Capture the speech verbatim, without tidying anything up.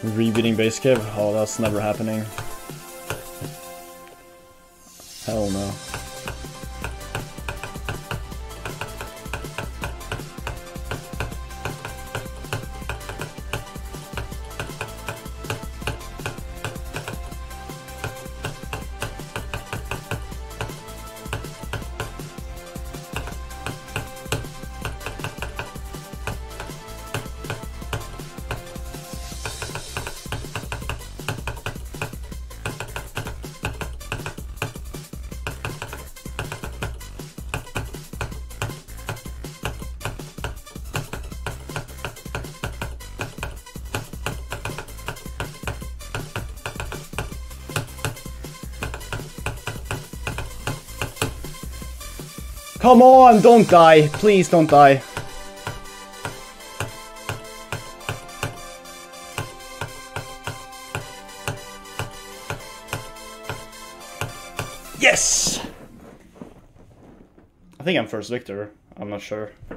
Rebeating base cave? Oh, that's never happening. Hell no. Come on, don't die. Please don't die. Yes! I think I'm first victor. I'm not sure.